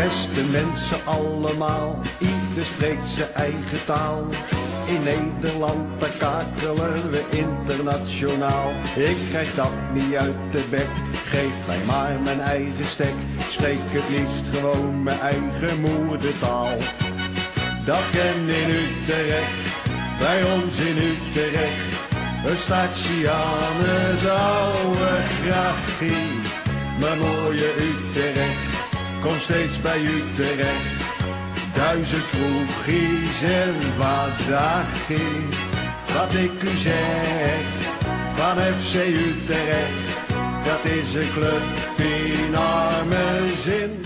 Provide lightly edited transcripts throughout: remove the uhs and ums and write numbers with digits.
Beste mensen allemaal, ieder spreekt zijn eigen taal. In Nederland, daar kakelen we internationaal. Ik krijg dat niet uit de bek, geef mij maar mijn eigen stek. Ik spreek het liefst gewoon mijn eigen moedertaal. Dat ken in Utrecht, bij ons in Utrecht. Een stadje aan het oude grachtje. Mijn mooie Utrecht, kom steeds bij Utrecht. 1000 kroegjes en wat dagjes. Wat ik u zeg, van FC Utrecht. Dat is een club in arme zin.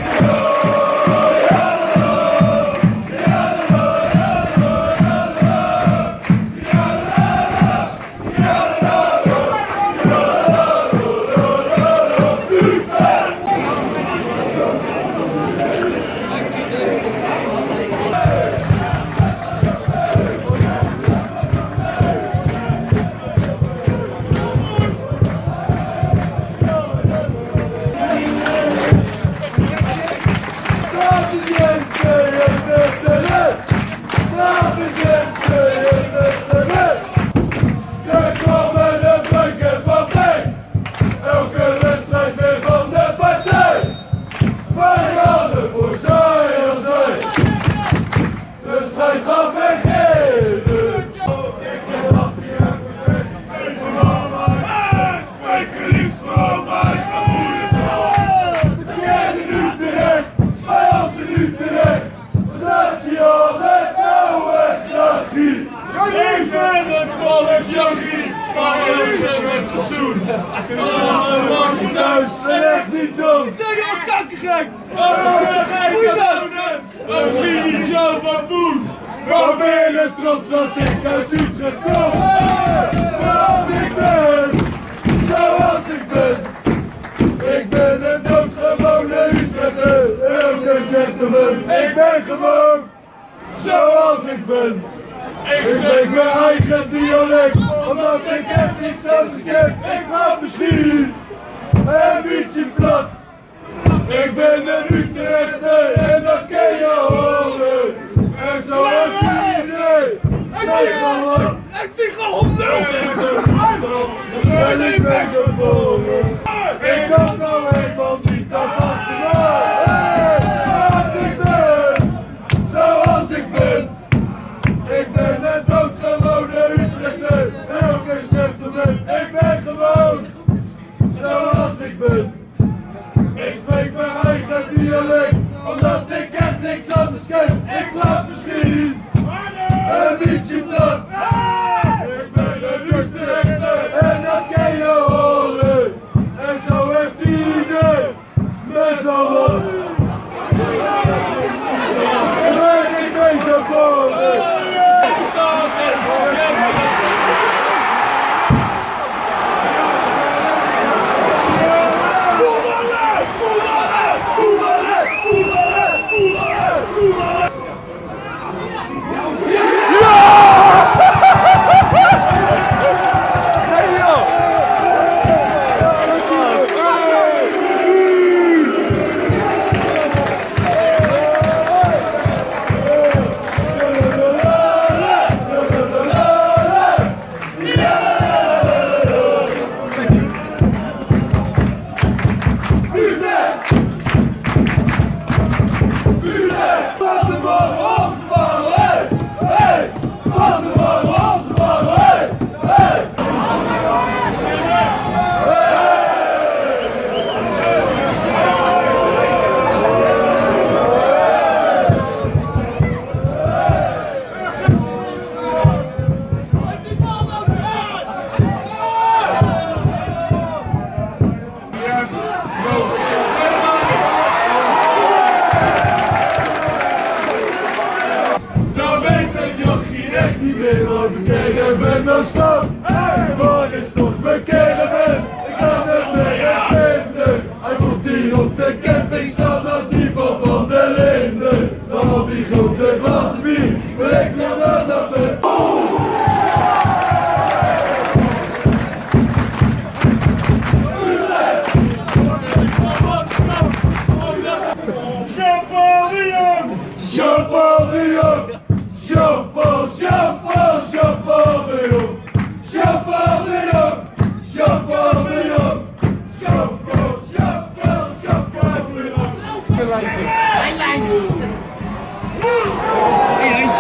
Ik ben het volksjaggie, maar ik ben met fatsoen. Wacht thuis, echt niet dom. Ik ben al kakkergek. Maar misschien niet zo van Boen. Maar ben je trots dat ik uit Utrecht kom? Want ik ben zoals ik ben. Ik ben een doodgewone Utrechter, elke gentleman. Ik ben gewoon zoals ik ben. Ik spreek mijn eigen dialect, omdat ik echt niets anders ken. Ik maak misschien een beetje plat. Ik ben een Utrechter en dat ken je horen. En zo heeft iedereen. Ik ben gewoon nul. En ik ben geboren. Ik kan nou helemaal niet aanpassen. Want ik ben zoals ik ben. Ik ben een doodgewone Utrechter, elke gentleman. Ik ben gewoon zoals ik ben. Ik spreek mijn eigen dialect, omdat ik echt niks anders ken. Ik laat misschien een beetje plat. Ik ben een Utrechter en dat kan je horen. En zo heeft ieder me zo wat. Ik ben zo voor.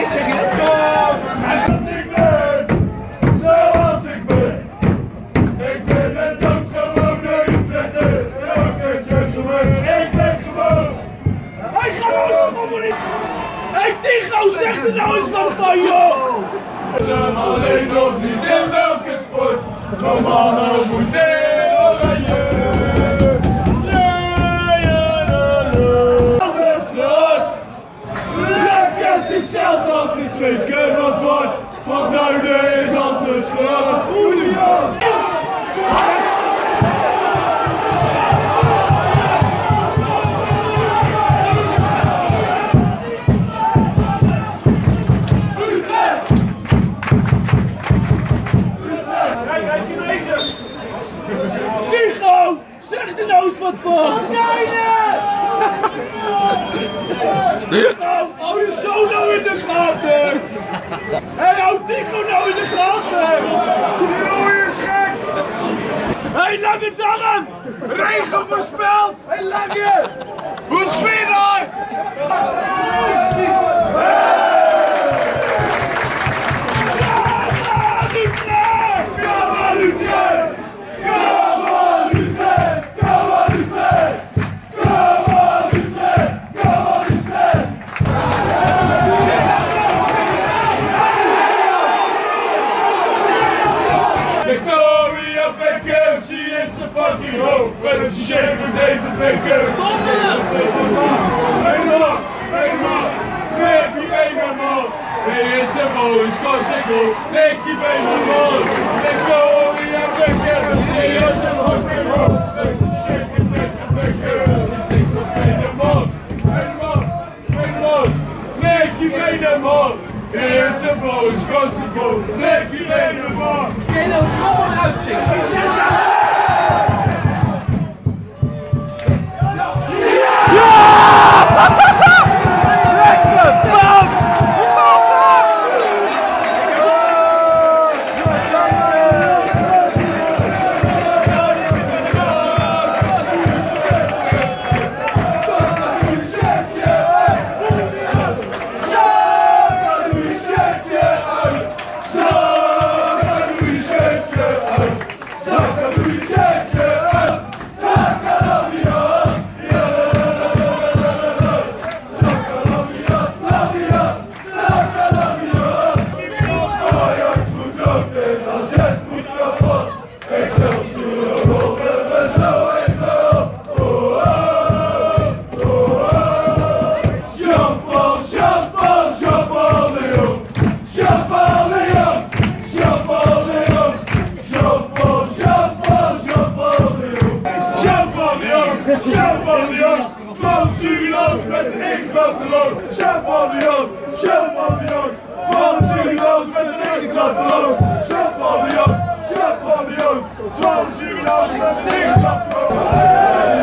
zeg je dat? Hij is wat ik ben, zoals ik ben. Ik ben een doodgewone Utrechter, en ook een gentleman. Ik ben gewoon. Hij gaat ons gewoon niet. Hé Tigo, zeg er nou eens wat van, joh! We zijn alleen nog niet in welke sport. Romano moet in oranje. Zichzelf dat is zeker wat wordt, want Duinen is anders gewoon. Julian! Tigo! Zeg er nou eens wat van! Duinen! Tigo! Hou je zo nou in de gaten! Hé, hou Tigo nou in de gaten! Die rooi is gek! Hé, Lange Darren! Regen voorspeld! Hé, Lange! Hoe is het weer daar? Victoria Beckham, she is a fucking hoe. When she shakes with David Beckham. Helemaal, helemaal. Nicky Veneman. Hij is een mooie schoonsikkel. Nicky Veneman. Victoria Beckham, she is a fucking hoe. When she shakes with David Beckham. She thinks of Veneman. Veneman, Veneman. Nicky Veneman. Hij is een mooie schoonsikkel. Nicky Veneman. Kun je nou allemaal uitzingen? Champagnon, 12 Surinamers met een eigen platteland. Champagnon, champagnon, 12 Surinamers met een eigen platteland. Champagnon, champagnon, 12 Surinamers met een eigen platteland.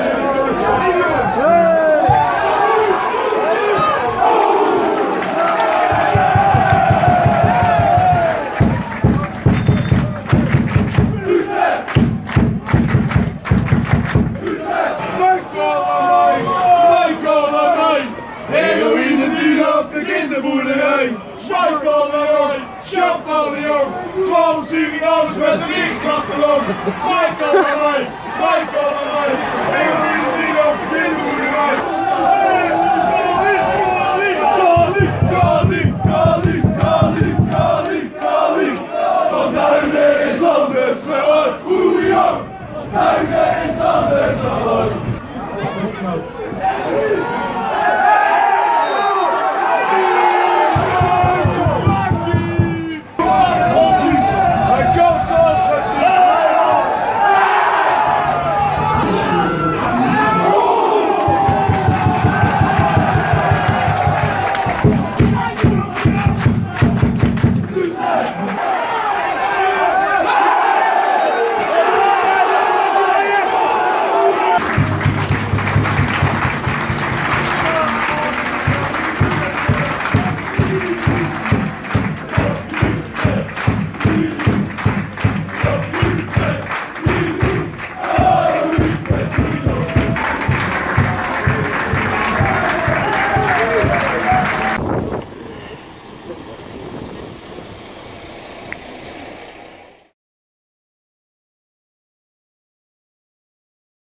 Kinderboerderij, Champagnon, Champagnon, 12 Surinamers met een lichtkatalog, Michael Marijn,